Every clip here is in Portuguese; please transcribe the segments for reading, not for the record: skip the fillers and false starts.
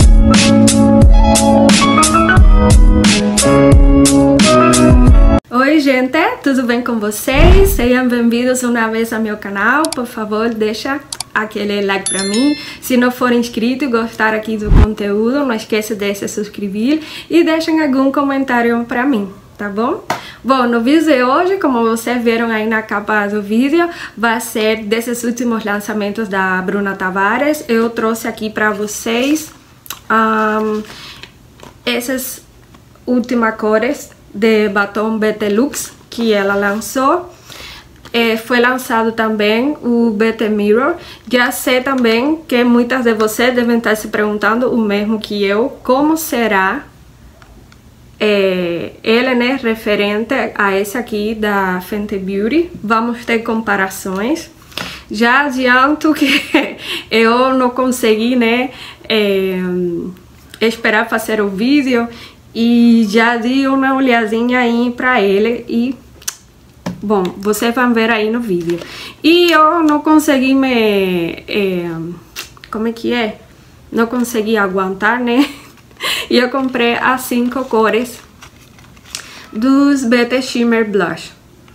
Oi gente, tudo bem com vocês? Sejam bem-vindos uma vez ao meu canal. Por favor, deixa aquele like pra mim. Se não for inscrito e gostar aqui do conteúdo, não esqueça de se inscrever e deixem algum comentário pra mim, tá bom? Bom, no vídeo de hoje, como vocês viram aí na capa do vídeo, vai ser desses últimos lançamentos da Bruna Tavares. Eu trouxe aqui pra vocês essas últimas cores de batom BT Lux que ela lançou. Foi lançado também o BT Mirror. Já sei também que muitas de vocês devem estar se perguntando o mesmo que eu, como será ele, né, referente a esse aqui da Fenty Beauty. Vamos ter comparações. Já adianto que eu não consegui, né, esperar fazer o vídeo e já dei uma olhadinha aí pra ele e, bom, vocês vão ver aí no vídeo. E eu não consegui como é que é? Não consegui aguentar, né? E eu comprei as 5 cores dos BT Shimmer Blush.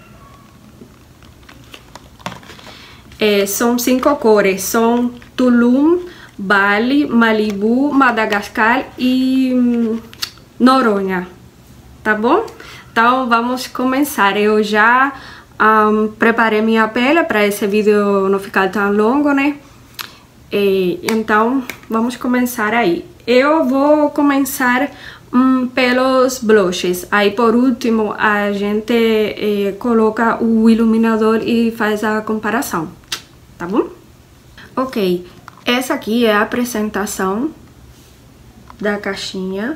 São 5 cores, são Tulum, Bali, Malibu, Madagascar e Noronha, tá bom? Então vamos começar. Eu já preparei minha pele para esse vídeo não ficar tão longo, né? Então vamos começar aí. Eu vou começar pelos blushes. Aí por último a gente coloca o iluminador e faz a comparação, tá bom? Ok, essa aqui é a apresentação da caixinha.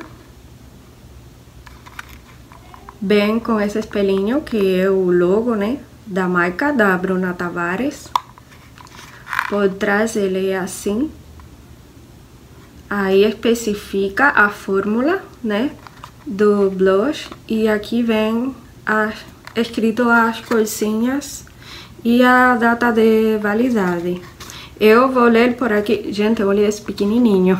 Bem com esse espelhinho que é o logo, né, da marca da Bruna Tavares. Por trás ele é assim. Aí especifica a fórmula, né, do blush. E aqui vem escrito as corzinhas e a data de validade. Eu vou ler por aqui. Gente, olha esse pequenininho.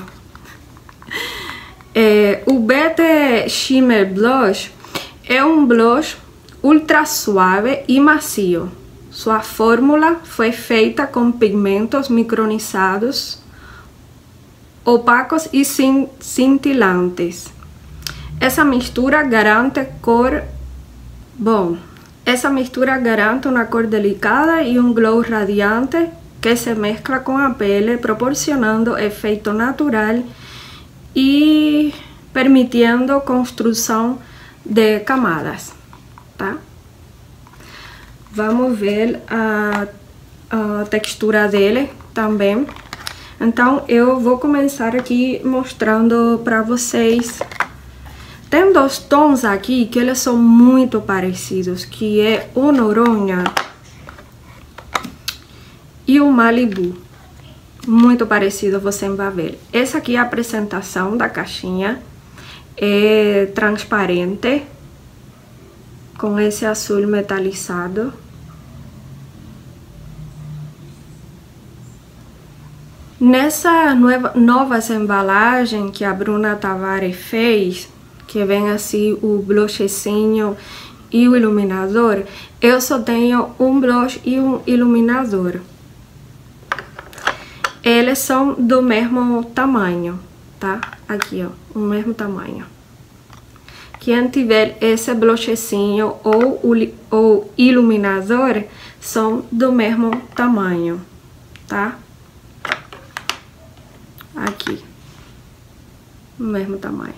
O BT Shimmer Blush é um blush ultra suave e macio. Sua fórmula foi feita com pigmentos micronizados, opacos e cintilantes. Essa mistura garante cor... Bom, essa mistura garante uma cor delicada e um glow radiante que se mescla com a pele, proporcionando efeito natural e permitindo construção de camadas, tá? Vamos ver a textura dele também. Então eu vou começar aqui mostrando para vocês. Tem 2 tons aqui que eles são muito parecidos, que é o Noronha e o Malibu. Muito parecido, você vai ver. Essa aqui é a apresentação da caixinha. É transparente, com esse azul metalizado. Nessa novas embalagem que a Bruna Tavares fez, que vem assim o blushzinho e o iluminador, eu só tenho um blush e um iluminador. Eles são do mesmo tamanho, tá? Aqui, ó, o mesmo tamanho. Quem tiver esse blushzinho ou o iluminador são do mesmo tamanho, tá? Aqui, o mesmo tamanho.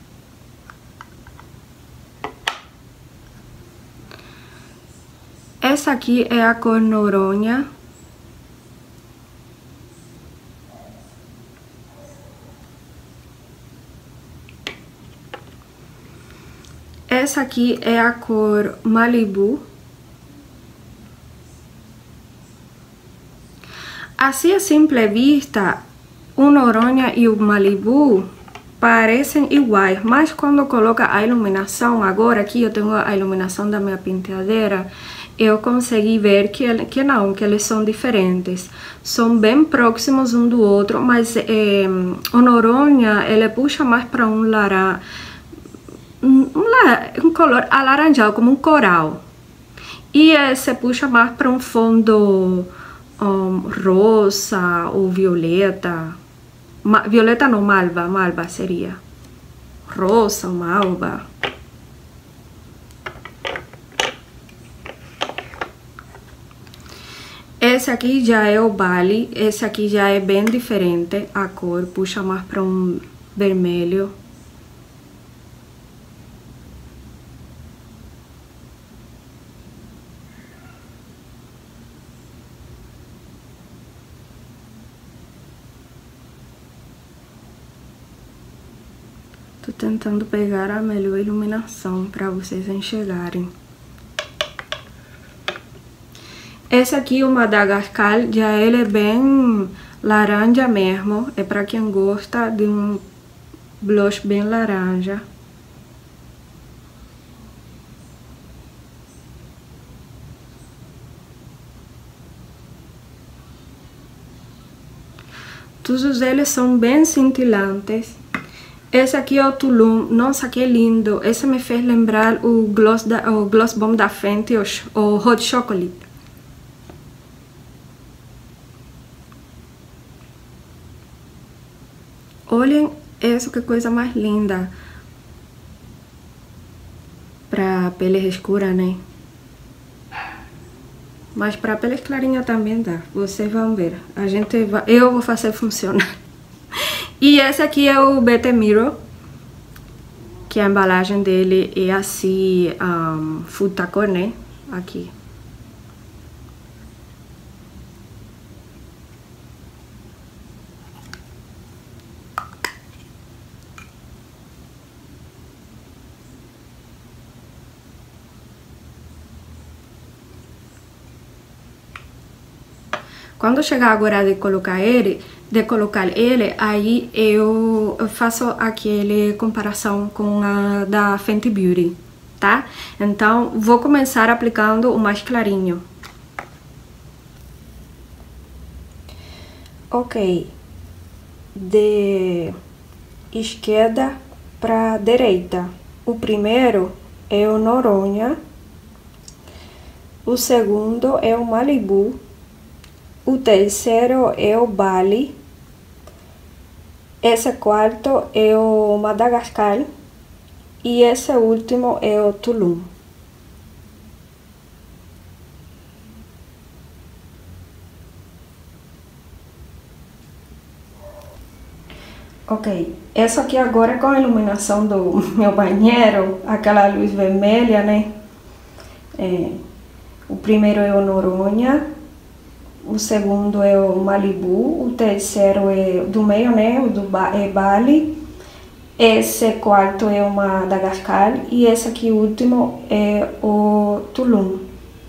Essa aqui é a cor Noronha. Essa aqui é a cor Malibu. Assim, a simple vista, o Noronha e o Malibu parecem iguais, mas quando coloca a iluminação, agora aqui eu tenho a iluminação da minha penteadeira, eu consegui ver que eles são diferentes. São bem próximos um do outro, mas o Noronha, ele puxa mais para um laranja, um color alaranjado, como um coral. E esse puxa mais para um fundo rosa ou violeta. Violeta não, malva seria. Rosa ou malva. Esse aqui já é o Bali, esse aqui já é bem diferente, a cor puxa mais para um vermelho. Tô tentando pegar a melhor iluminação para vocês enxergarem. Esse aqui, o Madagascar, já ele é bem laranja mesmo. É para quem gosta de um blush bem laranja. Todos eles são bem cintilantes. Esse aqui é o Tulum. Nossa, que lindo. Esse me fez lembrar o Gloss Bomb da Fenty, o Hot Chocolate. Olhem essa, que coisa mais linda. Pra pele escura, né? Mas pra pele clarinha também dá. Vocês vão ver. Eu vou fazer funcionar. E esse aqui é o Beauty Mirror. Que a embalagem dele é assim, futacor, né? Aqui. Quando chegar agora de colocar ele, aí eu faço aquele comparação com a da Fenty Beauty, tá? Então, vou começar aplicando o mais clarinho. Ok. De esquerda para direita. O primeiro é o Noronha. O segundo é o Malibu. O terceiro é o Bali. Esse quarto é o Madagascar. E esse último é o Tulum. Ok, essa aqui agora é com a iluminação do meu banheiro, aquela luz vermelha, né? O primeiro é o Noronha. O segundo é o Malibu, o terceiro é do meio, né, é Bali. Esse quarto é o Madagascar e esse aqui último é o Tulum.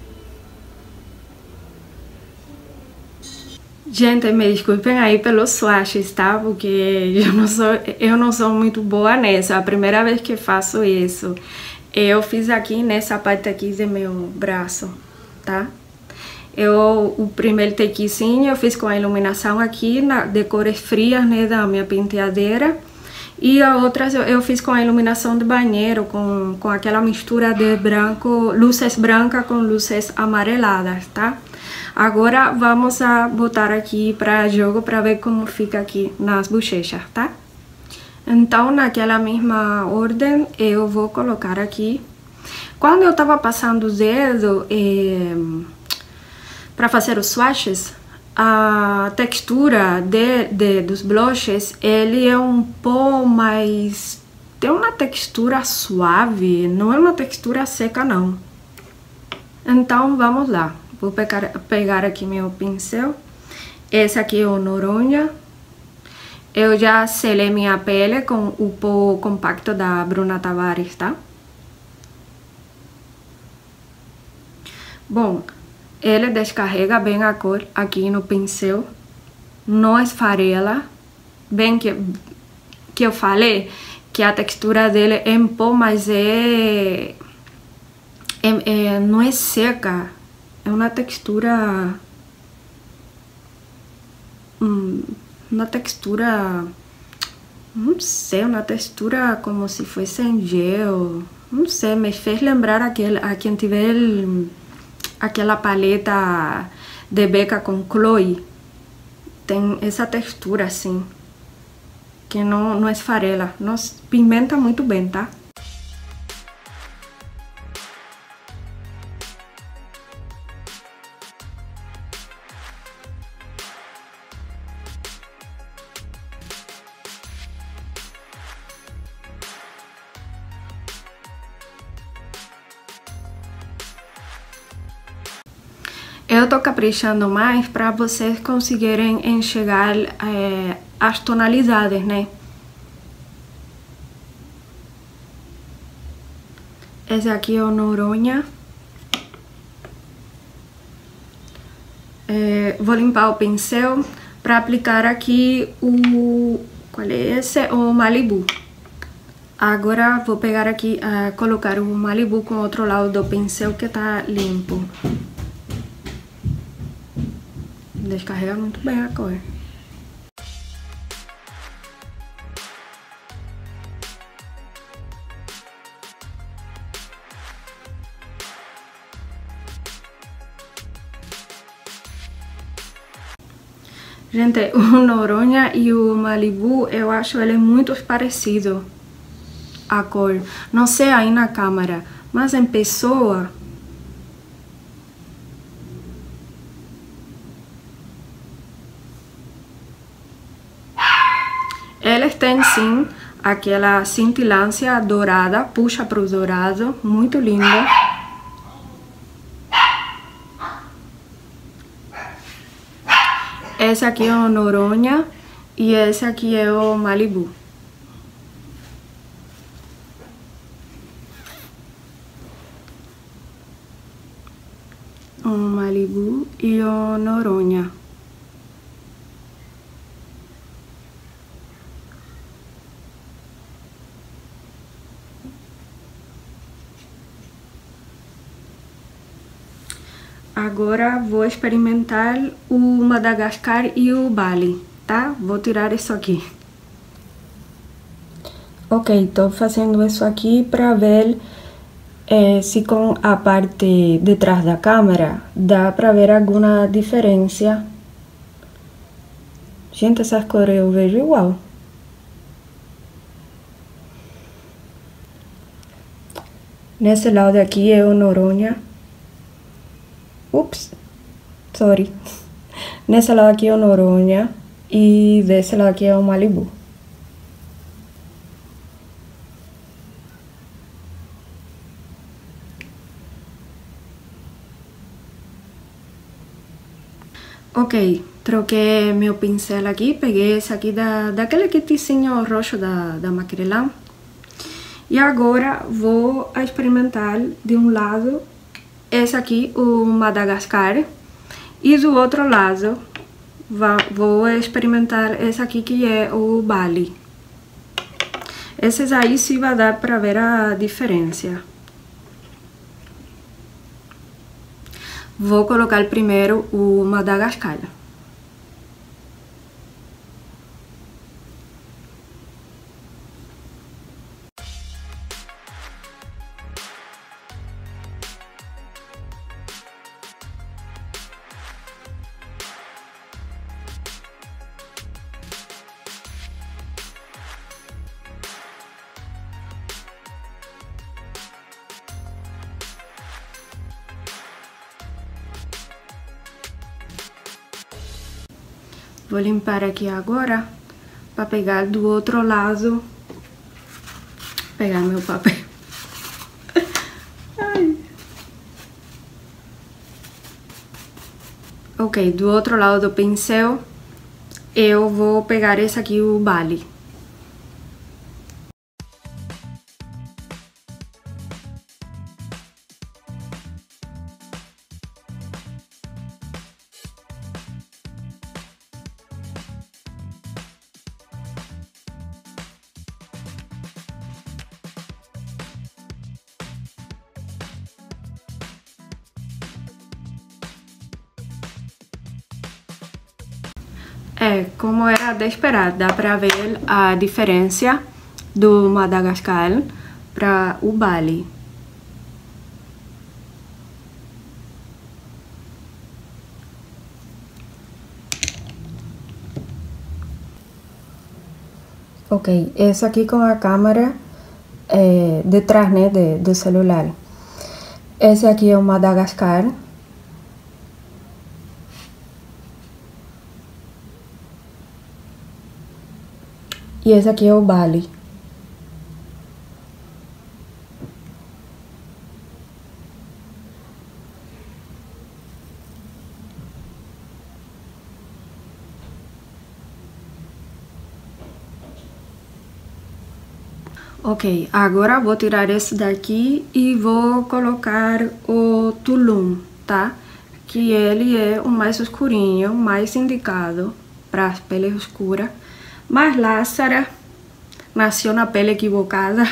Gente, me desculpem aí pelos swatches, tá? Porque eu não sou muito boa nessa, é a primeira vez que faço isso. Eu fiz aqui nessa parte aqui do meu braço, tá? O primeiro takezinho eu fiz com a iluminação aqui de cores frias, né, da minha penteadeira. E a outra eu fiz com a iluminação de banheiro, com aquela mistura de branco, luzes brancas com luzes amareladas, tá? Agora vamos a botar aqui para jogo para ver como fica aqui nas bochechas, tá? Então, naquela mesma ordem, eu vou colocar aqui. Quando eu tava passando o dedo para fazer os swatches, a textura dos blushes, ele é um pouco mais... tem uma textura suave, não é uma textura seca não. Então vamos lá, vou pegar aqui meu pincel. Esse aqui é o Noronha. Eu já selei minha pele com o pó compacto da Bruna Tavares, tá? Bom, ele descarrega bem a cor aqui no pincel, não esfarela, bem que eu falei que a textura dele é um pouco mais não é seca, É uma textura... Não sei, uma textura como se fosse em gel. Não sei, me fez lembrar a quem tiver aquela paleta de Becca com Chloe. Tem essa textura assim, que não esfarela, nos pigmenta muito bem, tá? Eu tô caprichando mais para vocês conseguirem enxergar as tonalidades, né? Esse aqui é o Noronha. Vou limpar o pincel para aplicar aqui o... Qual é esse? O Malibu. Agora vou pegar aqui, colocar o Malibu com o outro lado do pincel que tá limpo. Descarrega muito bem a cor. Gente, o Noronha e o Malibu, eu acho ele muito parecido. A cor. Não sei aí na câmera, mas em pessoa... Eles têm sim aquela cintilância dourada, puxa para o dourado, muito lindo. Esse aqui é o Noronha e esse aqui é o Malibu. O Malibu e o Noronha. Agora vou experimentar o Madagascar e o Bali, tá? Vou tirar isso aqui. Ok, tô fazendo isso aqui para ver se com a parte de trás da câmera dá para ver alguma diferença. Gente, essas cores eu vejo igual. Nesse lado aqui é o Noronha. Ups, sorry. Nesse lado aqui é o Noronha e desse lado aqui é o Malibu. Ok, troquei meu pincel aqui, peguei esse aqui daquele kitzinho roxo da Macrelã. E agora vou experimentar de um lado esse aqui, o Madagascar, e do outro lado vou experimentar esse aqui que é o Bali. Esses aí sim vai dar para ver a diferença. Vou colocar primeiro o Madagascar. Vou limpar aqui agora para pegar do outro lado. Pegar meu papel. Ai. Ok, do outro lado do pincel eu vou pegar esse aqui, o Bali. como era de esperar, dá pra ver a diferença do Madagascar para o Bali. Ok, esse aqui com a câmera detrás, né, do celular. Esse aqui é o Madagascar. E esse aqui é o Bali. Ok, agora vou tirar esse daqui e vou colocar o Tulum, tá? Que ele é o mais escurinho, mais indicado para as peles escuras. Mas Lázara nasceu na pele equivocada.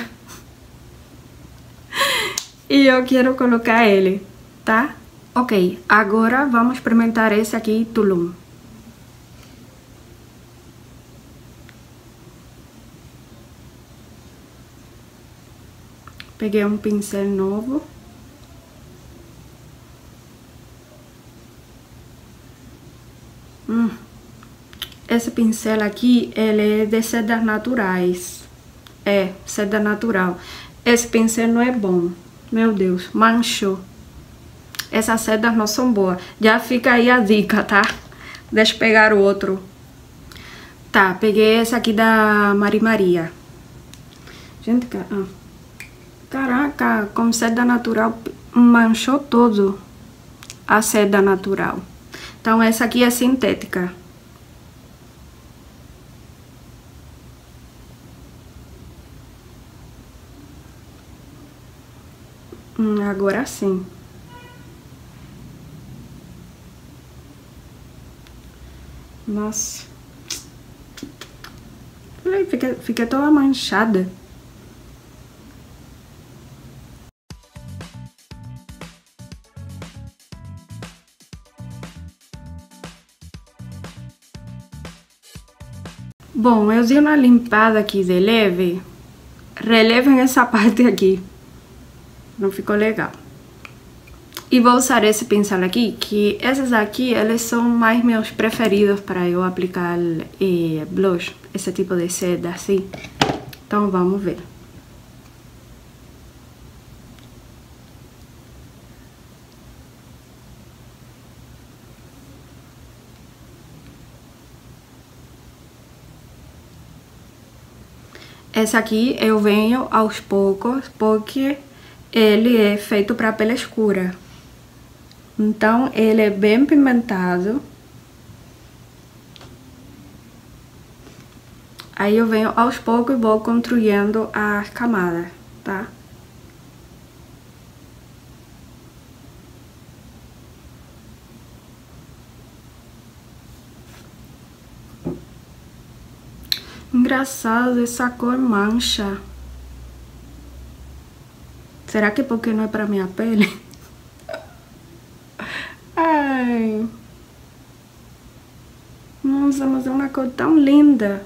E eu quero colocar ele, tá? Ok, agora vamos experimentar esse aqui, Tulum. Peguei um pincel novo. Esse pincel aqui, ele é de sedas naturais. Seda natural. Esse pincel não é bom. Meu Deus, manchou. Essas sedas não são boas. Já fica aí a dica, tá? Deixa eu pegar o outro. Tá, peguei esse aqui da Mari Maria. Gente, caraca, com seda natural manchou todo a seda natural. Então essa aqui é sintética. Agora sim. Nossa. Fica toda manchada. Bom, eu dei uma limpada aqui de leve. Relevem essa parte aqui. Não ficou legal. E vou usar esse pincel aqui, que esses aqui, eles são mais meus preferidos para eu aplicar blush, esse tipo de seda assim. Então vamos ver. Esse aqui eu venho aos poucos, porque ele é feito para pele escura. Então, ele é bem pimentado. Aí eu venho aos poucos e vou construindo as camadas, tá? Engraçado, essa cor mancha. Será que é porque não é pra minha pele? Ai. Nossa, mas é uma cor tão linda.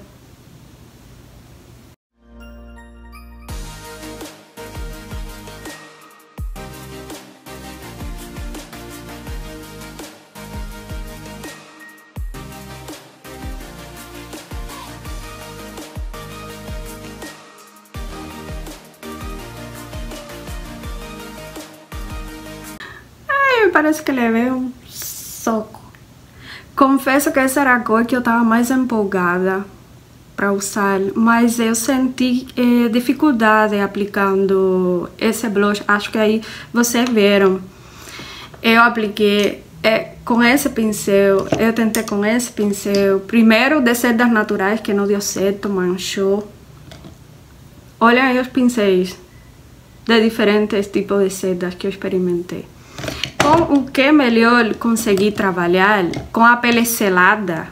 Parece que levei um soco. Confesso que essa era a cor que eu tava mais empolgada para usar, mas eu senti dificuldade aplicando esse blush. Acho que aí vocês viram. Eu apliquei com esse pincel, eu tentei com esse pincel. Primeiro de sedas naturais, que não deu certo, manchou. Olha aí os pincéis de diferentes tipos de sedas que eu experimentei. Com o que melhor consegui trabalhar, com a pele selada,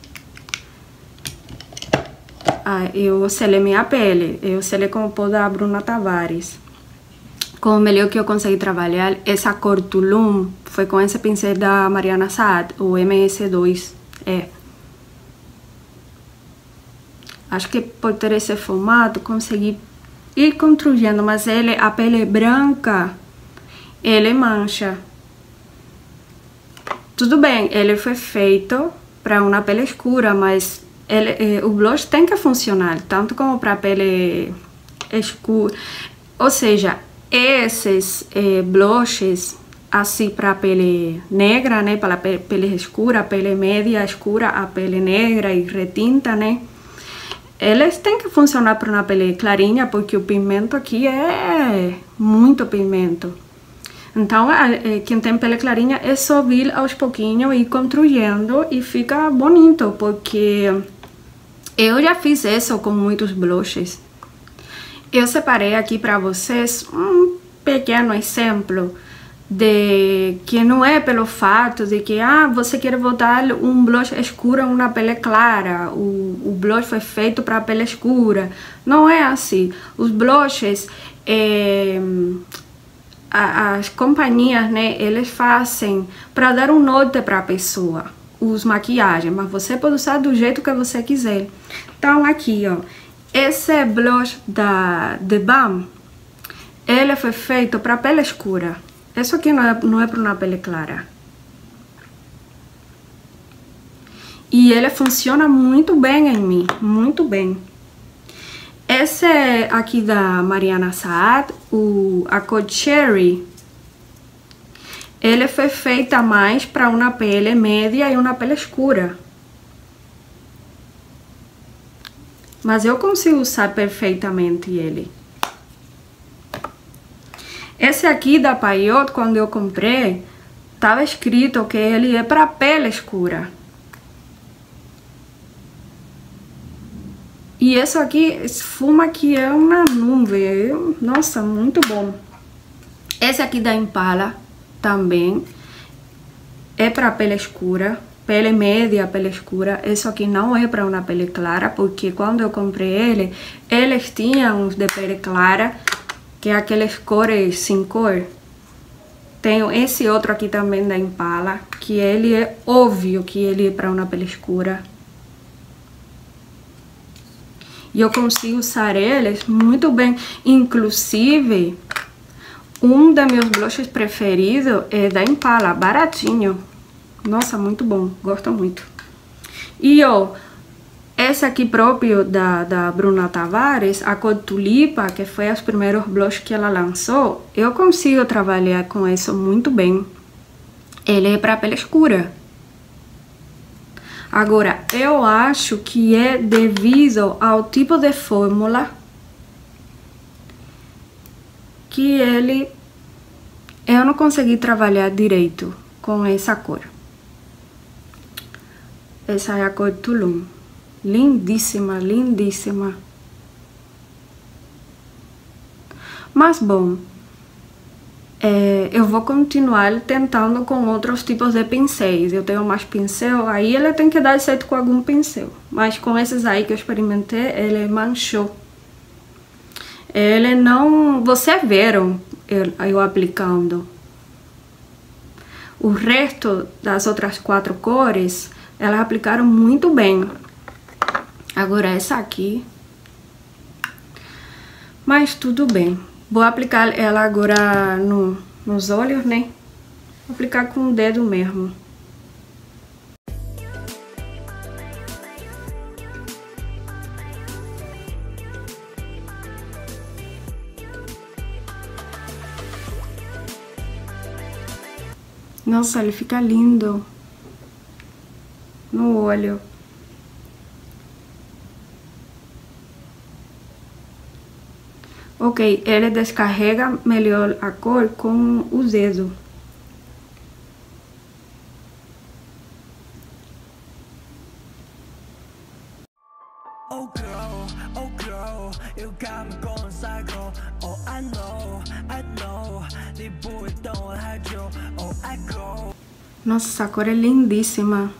eu selei minha pele, eu selei com o pó da Bruna Tavares. Com o melhor que eu consegui trabalhar, essa cor Tulum, foi com esse pincel da Mariana Saad, o MS2. Acho que por ter esse formato, consegui ir construindo, mas a pele branca, ele mancha. Tudo bem, ele foi feito para uma pele escura, mas o blush tem que funcionar, tanto como para pele escura. Ou seja, esses blushes, assim para pele negra, né, para pele escura, pele média escura, a pele negra e retinta, né, eles têm que funcionar para uma pele clarinha, porque o pigmento aqui é muito pigmento. Então, quem tem pele clarinha é só vir aos pouquinhos e ir construindo e fica bonito, porque eu já fiz isso com muitos blushes. Eu separei aqui para vocês um pequeno exemplo de que não é pelo fato de que você quer botar um blush escuro em uma pele clara, o blush foi feito para pele escura. Não é assim. Os blushes, as companhias, né, eles fazem para dar um norte para a pessoa, os maquiagens, mas você pode usar do jeito que você quiser. Então aqui, ó, esse blush da The Balm, ele foi feito para pele escura. Isso aqui não é para uma pele clara. E ele funciona muito bem em mim, muito bem. Esse aqui da Mariana Saad, a cor Cherry, ele foi feita mais para uma pele média e uma pele escura. Mas eu consigo usar perfeitamente ele. Esse aqui da Payot, quando eu comprei, estava escrito que ele é para pele escura. E esse aqui esfuma que é uma nuvem. Nossa, muito bom. Esse aqui da Impala também é para pele escura, pele média, pele escura. Esse aqui não é para uma pele clara, porque quando eu comprei eles tinham uns de pele clara, que é aqueles cores sem cor. Tenho esse outro aqui também da Impala, que ele é óbvio que ele é para uma pele escura. E eu consigo usar eles muito bem. Inclusive, um dos meus blushes preferidos é da Impala, baratinho. Nossa, muito bom, gosto muito. E ó, esse aqui próprio da Bruna Tavares, a cor Tulipa, que foi os primeiros blushes que ela lançou, eu consigo trabalhar com isso muito bem. Ele é para pele escura. Agora, eu acho que é devido ao tipo de fórmula que eu não consegui trabalhar direito com essa cor. Essa é a cor Tulum. Lindíssima, lindíssima. Mas bom, eu vou continuar tentando com outros tipos de pincéis. Eu tenho mais pincel, aí ele tem que dar certo com algum pincel. Mas com esses aí que eu experimentei, ele manchou. Ele não... Vocês viram eu aplicando. O resto das outras 4 cores, elas aplicaram muito bem. Agora essa aqui... Mas tudo bem. Vou aplicar ela agora nos olhos, né? Vou aplicar com o dedo mesmo. Nossa, ele fica lindo no olho. Ok, ele descarrega melhor a cor com o dedo. Oh girl, you got me going psycho. Oh I know, oh I go. Nossa, essa cor é lindíssima.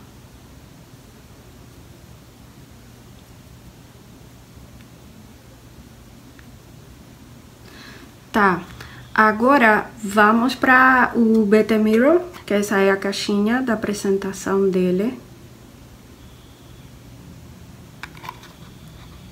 Tá, agora vamos para o Beauty Mirror, que essa é a caixinha da apresentação dele.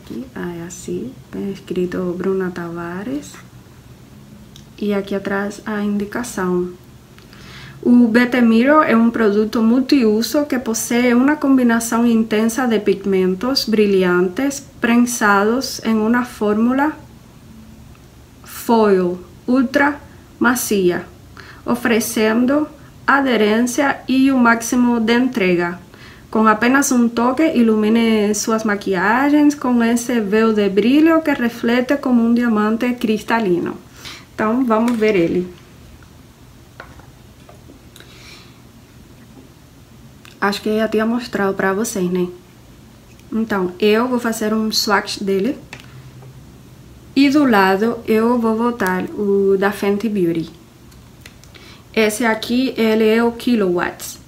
aqui, é assim, bem escrito Bruna Tavares. E aqui atrás a indicação. O BT Mirror é um produto multiuso que possui uma combinação intensa de pigmentos brilhantes prensados em uma fórmula foil ultra macia, oferecendo aderência e o máximo de entrega. Com apenas um toque, ilumine suas maquiagens com esse véu de brilho que reflete como um diamante cristalino. Então, vamos ver ele. Acho que eu já tinha mostrado pra vocês, né? Então, eu vou fazer um swatch dele. E do lado, eu vou botar o da Fenty Beauty. Esse aqui, ele é o Kilowatts.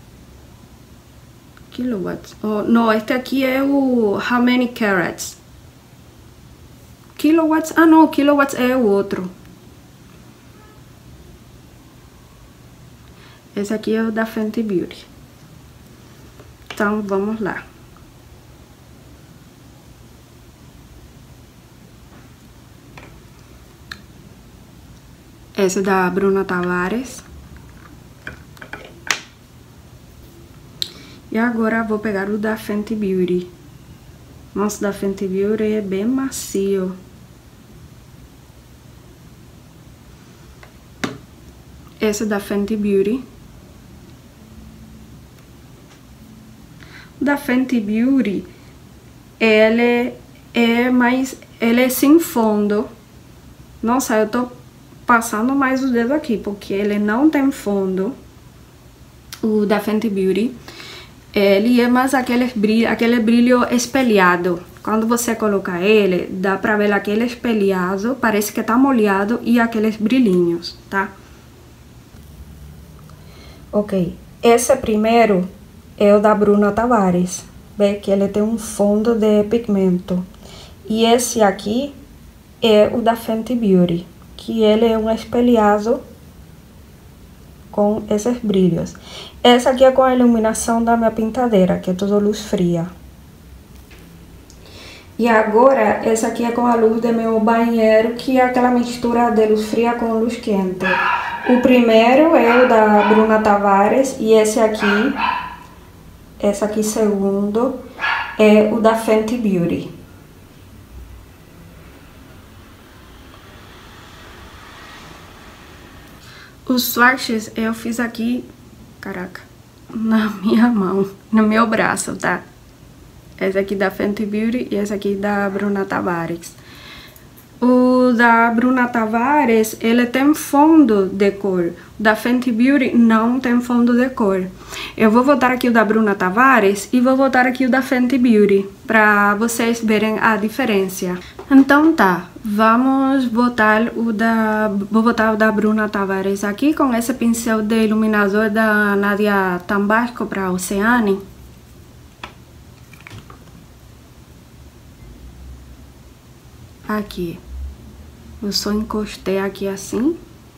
Kilowatts. Oh, não, este aqui é o How Many Carats. Kilowatts? Ah, não, Kilowatts é o outro. Esse aqui é o da Fenty Beauty. Então, vamos lá. Esse é da Bruna Tavares. E agora vou pegar o da Fenty Beauty. Nossa, o da Fenty Beauty é bem macio. Esse é da Fenty Beauty. O da Fenty Beauty, ele é sem fundo. Nossa, eu tô passando mais o dedo aqui, porque ele não tem fundo. O da Fenty Beauty, ele é mais aquele brilho espelhado. Quando você coloca ele, dá pra ver aquele espelhado, parece que tá molhado e aqueles brilhinhos, tá? Ok, esse primeiro é o da Bruna Tavares. Vê que ele tem um fundo de pigmento. E esse aqui é o da Fenty Beauty, que ele é um espelhado com esses brilhos. Essa aqui é com a iluminação da minha pintadeira, que é tudo luz fria. E agora, essa aqui é com a luz do meu banheiro, que é aquela mistura de luz fria com luz quente. O primeiro é o da Bruna Tavares e esse aqui segundo, é o da Fenty Beauty. Os swatches eu fiz aqui, caraca, na minha mão, no meu braço, tá? Esse aqui da Fenty Beauty e esse aqui da Bruna Tavares. O da Bruna Tavares, ele tem fundo de cor. O da Fenty Beauty não tem fundo de cor. Eu vou botar aqui o da Bruna Tavares e vou botar aqui o da Fenty Beauty, pra vocês verem a diferença. Então tá, vamos botar vou botar o da Bruna Tavares aqui com esse pincel de iluminador da Nadia Tambasco pra Oceane. Aqui. Eu só encostei aqui assim.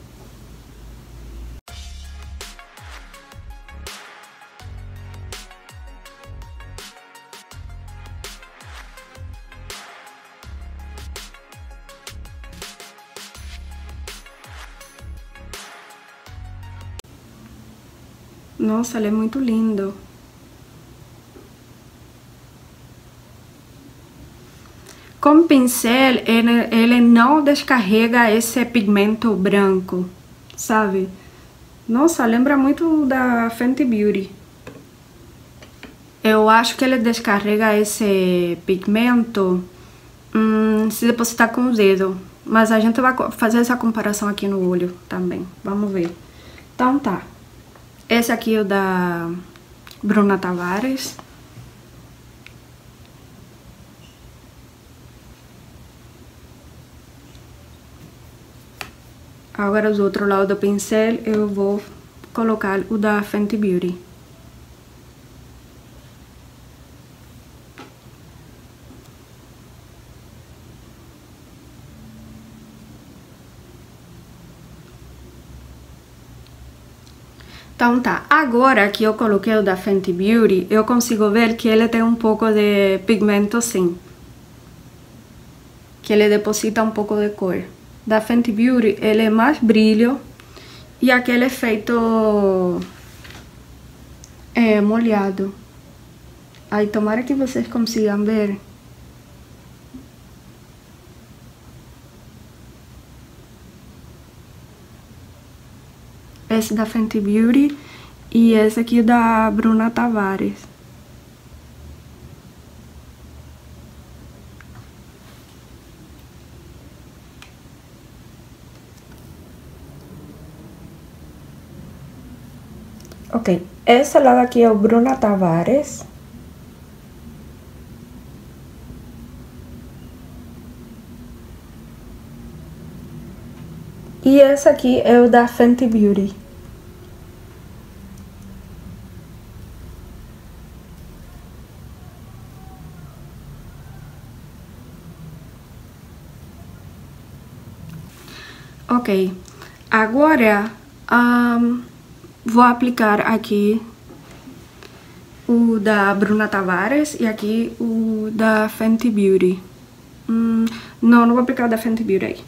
Nossa, ele é muito lindo. Com o pincel, ele não descarrega esse pigmento branco, sabe? Nossa, lembra muito da Fenty Beauty. Eu acho que ele descarrega esse pigmento se depositar com o dedo. Mas a gente vai fazer essa comparação aqui no olho também. Vamos ver. Então tá. Esse aqui é o da Bruna Tavares. Agora do outro lado do pincel eu vou colocar o da Fenty Beauty. Então tá, agora que eu coloquei o da Fenty Beauty, eu consigo ver que ele tem um pouco de pigmento sim. que ele deposita um pouco de cor. Da Fenty Beauty, ele é mais brilho e aquele efeito molhado. Aí tomara que vocês consigam ver. Esse da Fenty Beauty e esse aqui da Bruna Tavares. Ok, esse lado aqui é o Bruna Tavares. E esse aqui é o da Fenty Beauty. Ok, agora vou aplicar aqui o da Bruna Tavares e aqui o da Fenty Beauty. Não vou aplicar o da Fenty Beauty aí.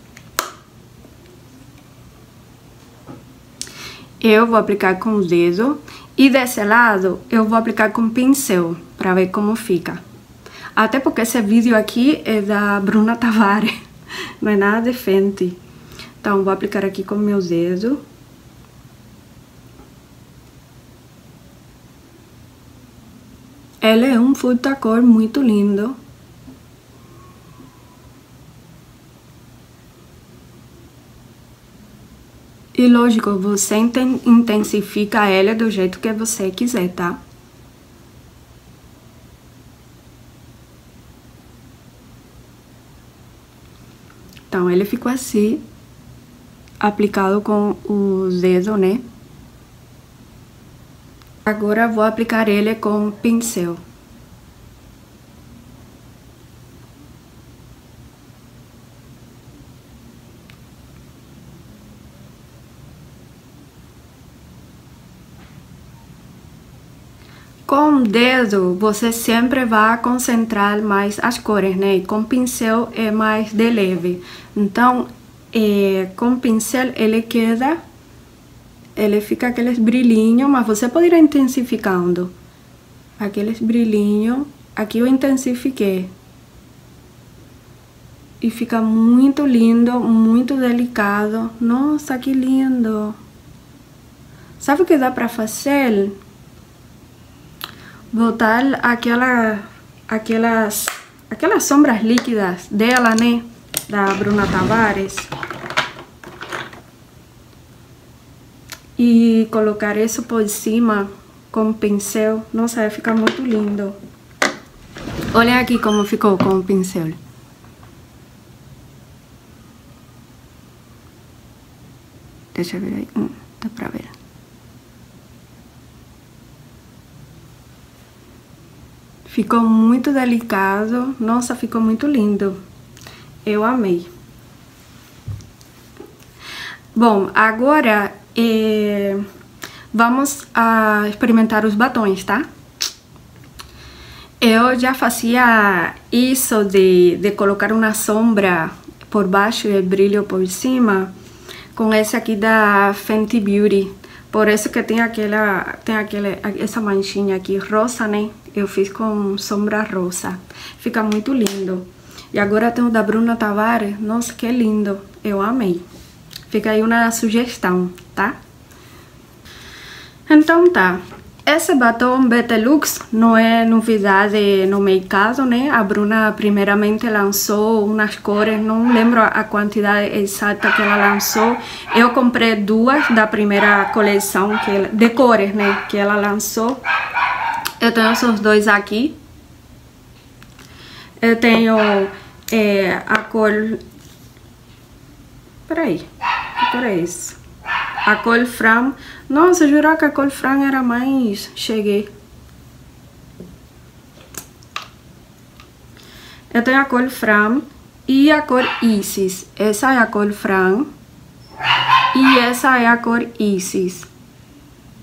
Eu vou aplicar com o dedo e desse lado eu vou aplicar com pincel para ver como fica. Até porque esse vídeo aqui é da Bruna Tavares, não é nada de Fenty. Então, vou aplicar aqui com o meu dedo. Ela é um futa-cor muito lindo. E lógico, você intensifica ela do jeito que você quiser, tá? Então, ele ficou assim, aplicado com o dedo, né? Agora vou aplicar ele com pincel. Com o dedo, você sempre vai concentrar mais as cores, né? E com o pincel é mais de leve. Então, com o pincel ele fica aqueles brilhinhos, mas você pode ir intensificando. Aqueles brilhinhos, aqui eu intensifiquei. E fica muito lindo, muito delicado. Nossa, que lindo! Sabe o que dá pra fazer? Botar aquelas sombras líquidas dela, né? Da Bruna Tavares. E colocar isso por cima com o pincel. Nossa, vai ficar muito lindo. Olha aqui como ficou com o pincel. Deixa eu ver aí. Dá pra ver. Ficou muito delicado. Nossa, ficou muito lindo. Eu amei. Bom, agora vamos experimentar os batons, tá? Eu já fazia isso de colocar uma sombra por baixo e brilho por cima com esse aqui da Fenty Beauty. Por isso que tem essa manchinha aqui rosa, né? Eu fiz com sombra rosa. Fica muito lindo. E agora tem o da Bruna Tavares. Nossa, que lindo. Eu amei. Fica aí uma sugestão, tá? Então tá. Esse batom Betelux não é novidade no mercado, né? A Bruna primeiramente lançou umas cores, não lembro a quantidade exata que ela lançou. Eu comprei duas da primeira coleção de cores, né? Que ela lançou. Eu tenho esses dois aqui. Eu tenho a cor... Peraí, que cor é esse? A cor Fram. Nossa, jurava que a cor Fram era mais... Cheguei. Eu tenho a cor Fram e a cor Isis. Essa é a cor Fram e essa é a cor Isis.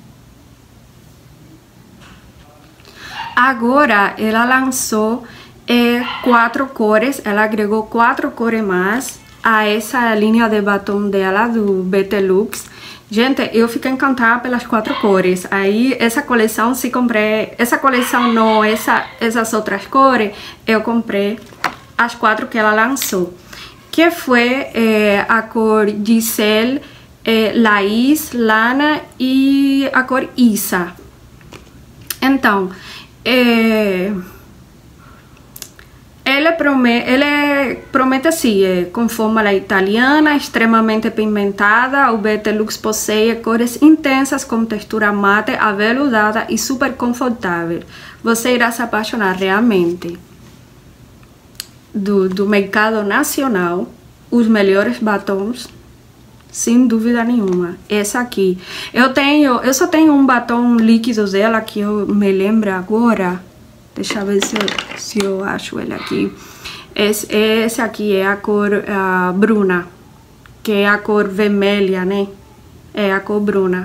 Agora ela lançou 4 cores, ela agregou 4 cores mais a essa linha de batom dela, do Betelux. Gente, eu fiquei encantada pelas 4 cores. Aí, essa coleção, se comprei... Essa coleção não, essas outras cores, eu comprei as 4 que ela lançou. Que foi a cor Giselle, Laís, Lana e a cor Isa. Então, ele promete assim, com fórmula italiana, extremamente pimentada. O Betelux possui cores intensas com textura mate, aveludada e super confortável. Você irá se apaixonar realmente. Do mercado nacional, os melhores batons, sem dúvida nenhuma. Essa aqui. Eu só tenho um batom líquido dela que eu me lembro agora. Deixa eu ver se eu acho ele aqui. Esse aqui é a cor bruna, que é a cor vermelha, né? É a cor bruna.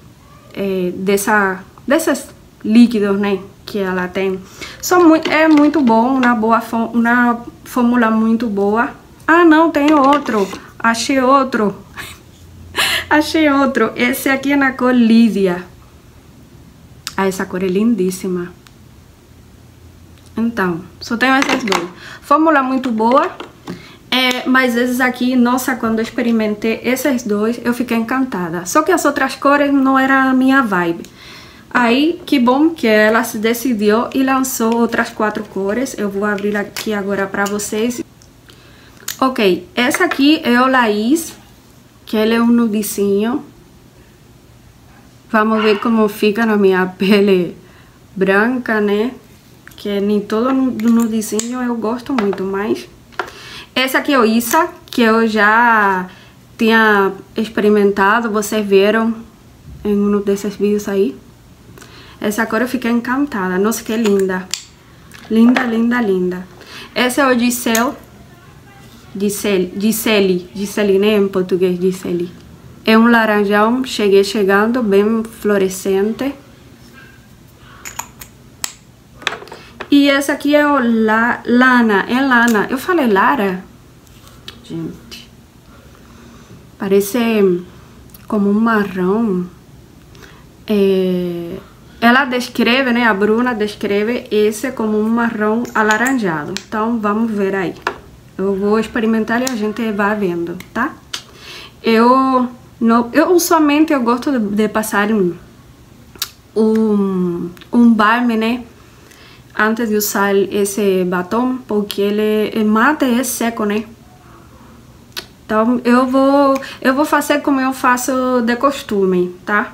Desses líquidos, né? Que ela tem. É muito bom, uma fórmula muito boa. Ah, não, tem outro. Achei outro. Achei outro. Esse aqui é na cor Lídia. Ah, essa cor é lindíssima. Então, só tenho essas duas. Fórmula muito boa. Mas esses aqui, nossa, quando eu experimentei esses dois, eu fiquei encantada. Só que as outras cores não eram a minha vibe. Aí, que bom que ela se decidiu e lançou outras 4 cores. Eu vou abrir aqui agora pra vocês. Ok, essa aqui é o Laís, que ele é um nudicinho. Vamos ver como fica na minha pele branca, né? Que nem todo nudicinho eu gosto muito, mas... Esse aqui é o Isa, que eu já tinha experimentado, vocês viram em um desses vídeos aí. Essa cor eu fiquei encantada, nossa, que linda. Linda, linda, linda. Esse é o Giselle, né, em português, Giselle. É um laranjão, chegando, bem fluorescente. E esse aqui é o Lana, eu falei Lara? Gente, parece como um marrom. Ela descreve, né, a Bruna descreve esse como um marrom alaranjado. Então, vamos ver aí. Eu vou experimentar e a gente vai vendo, tá? Eu usualmente eu gosto de passar um balme, né? Antes de usar esse batom, porque ele é mate e é seco, né? Então, eu vou fazer como eu faço de costume, tá?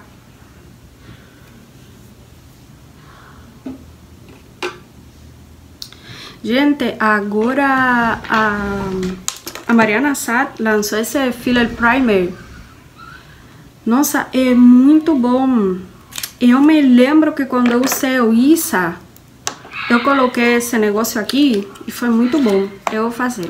Gente, agora a Mariana Assad lançou esse Filler Primer. Nossa, é muito bom. Eu me lembro que quando eu usei o Isa, eu coloquei esse negócio aqui e foi muito bom. Eu vou fazer.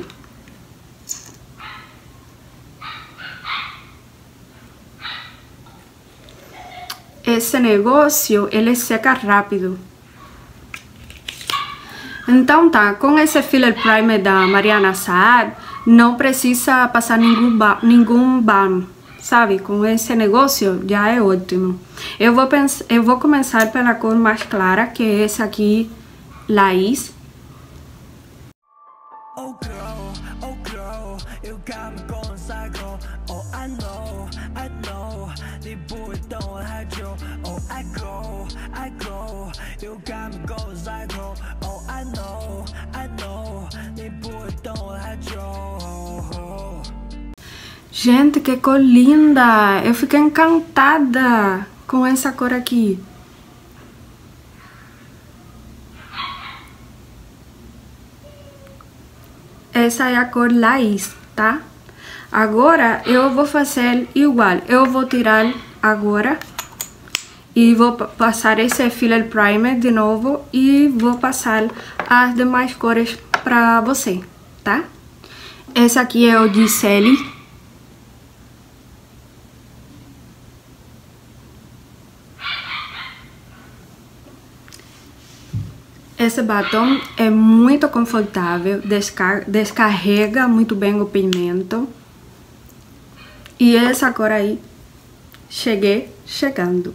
Esse negócio, ele seca rápido. Então tá, com esse Filler Primer da Mariana Assad, não precisa passar nenhum balm, sabe? Com esse negócio já é ótimo. Eu vou começar pela cor mais clara, que é esse aqui, Laís. Gente, que cor linda! Eu fiquei encantada com essa cor aqui. Essa é a cor Laís, tá? Agora eu vou fazer igual. Eu vou tirar agora e vou passar esse Filler Primer de novo e vou passar as demais cores pra você, tá? Esse aqui é o Giselle. Esse batom é muito confortável, descarrega muito bem o pigmento. E essa cor aí, chegando.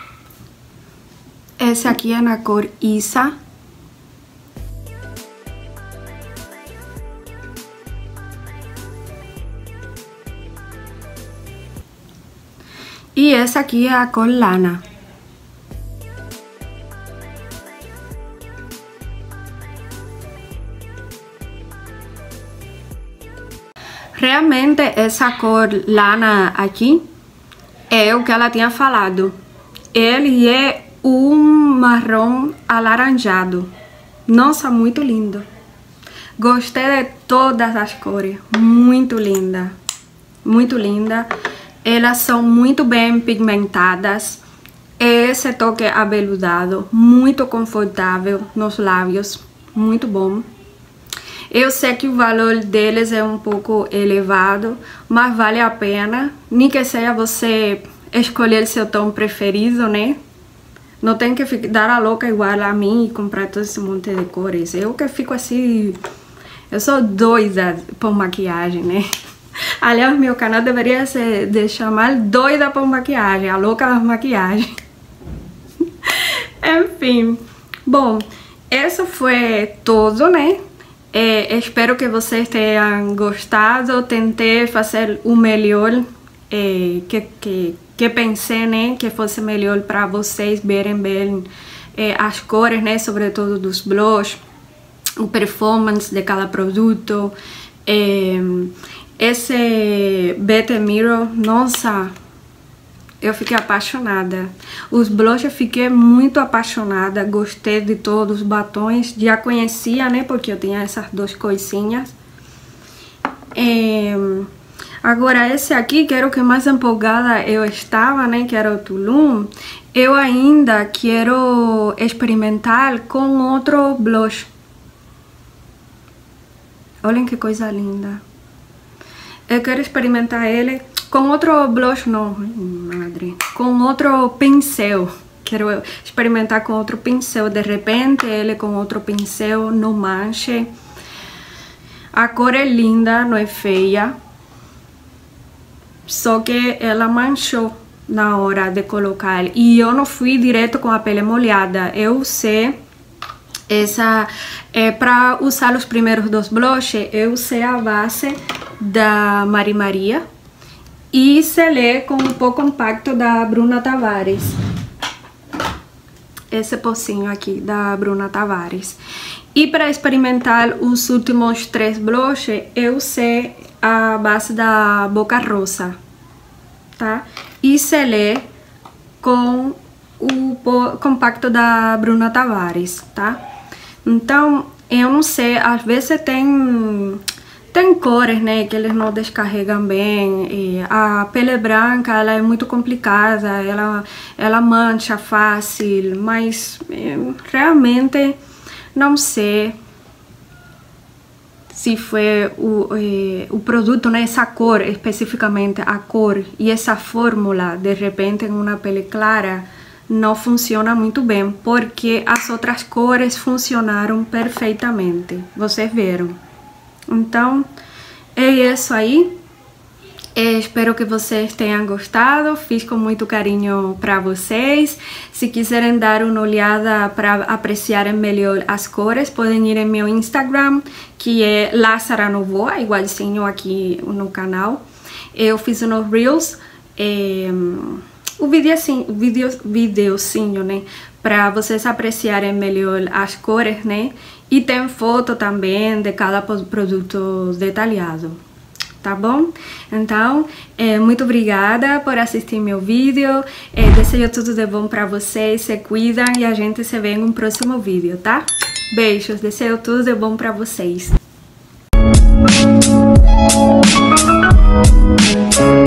Esse aqui é na cor Isa. E essa aqui é a cor Lana. Realmente essa cor Lana aqui é o que ela tinha falado. Ele é um marrom alaranjado. Nossa, muito lindo. Gostei de todas as cores. Muito linda. Muito linda. Elas são muito bem pigmentadas. Esse toque aveludado, muito confortável nos lábios. Muito bom. Eu sei que o valor deles é um pouco elevado, mas vale a pena. Nem que seja você escolher seu tom preferido, né? Não tem que dar a louca igual a mim e comprar todo esse monte de cores. Eu que fico assim... Eu sou doida por maquiagem, né? Aliás, meu canal deveria de chamar Doida por Maquiagem, a louca das maquiagens. Enfim, bom, isso foi tudo, né? Espero que vocês tenham gostado. Tentei fazer o melhor que pensei, né? Que fosse melhor para vocês verem bem as cores, né? Sobretudo dos blush, o performance de cada produto. Esse Beauty Mirror, nossa, eu fiquei apaixonada. Os blush eu fiquei muito apaixonada, gostei de todos os batons. Já conhecia, né, porque eu tinha essas duas coisinhas. Agora esse aqui, que era o que mais empolgada eu estava, né, que era o Tulum. Eu ainda quero experimentar com outro blush. Olhem que coisa linda. Eu quero experimentar ele com outro blush, não, madre, com outro pincel. Quero experimentar com outro pincel, de repente ele com outro pincel, não manche. A cor é linda, não é feia. Só que ela manchou na hora de colocar. E eu não fui direto com a pele molhada. Eu usei essa... para usar os primeiros dois blushes, eu usei a base da Mari Maria e selei com o pó compacto da Bruna Tavares. Esse pocinho aqui da Bruna Tavares. E para experimentar os últimos 3 blushes, eu usei a base da Boca Rosa, tá? E selei com o pó compacto da Bruna Tavares, tá? Então, eu não sei, às vezes tem cores, né, que eles não descarregam bem. E a pele branca, ela é muito complicada, ela mancha fácil, mas realmente não sei se foi o produto, né, essa cor especificamente, a cor e essa fórmula, de repente em uma pele clara, não funciona muito bem, porque as outras cores funcionaram perfeitamente, vocês viram. Então, é isso aí. Espero que vocês tenham gostado. Fiz com muito carinho para vocês. Se quiserem dar uma olhada para apreciarem melhor as cores, podem ir em meu Instagram, que é Lázara Novoa, igualzinho aqui no canal. Eu fiz uns Reels, o videozinho, né, para vocês apreciarem melhor as cores, né? E tem foto também de cada produto detalhado, tá bom? Então, muito obrigada por assistir meu vídeo. Desejo tudo de bom para vocês, se cuidam e a gente se vê em um próximo vídeo, tá? Beijos, desejo tudo de bom para vocês.